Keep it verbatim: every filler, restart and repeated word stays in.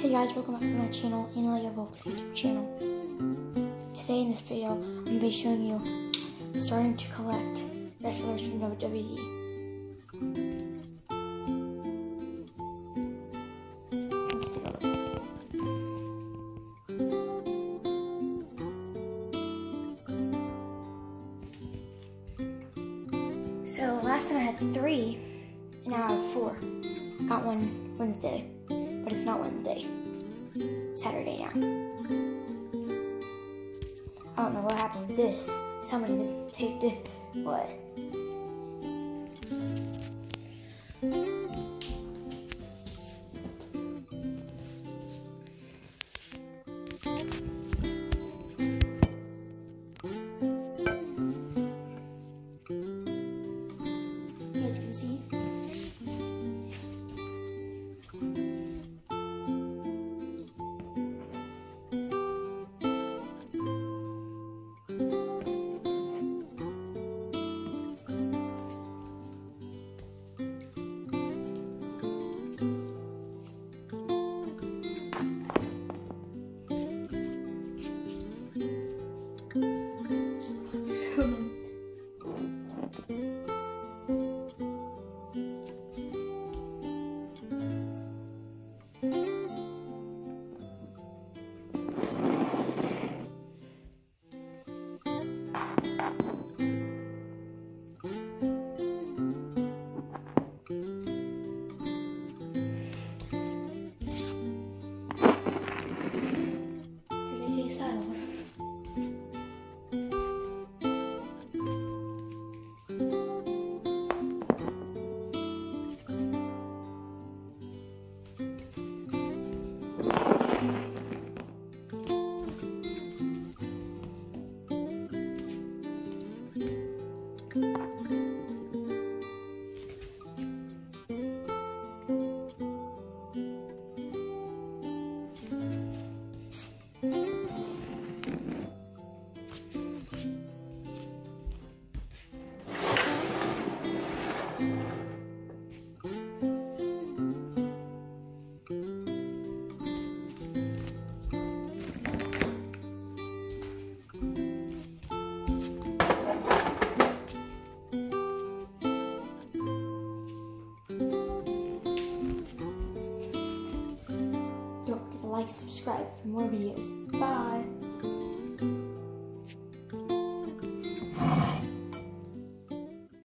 Hey guys, welcome back to my channel, Analia Volk's YouTube channel. Today in this video, I'm going to be showing you starting to collect wrestlers from W W E. Let's take a look. So last time I had three, and now I have four. Got one Wednesday, but it's not Wednesday. Saturday now. I don't know what happened with this. Somebody taped it. What? You guys can see. Don't forget to like and subscribe for more videos. Bye!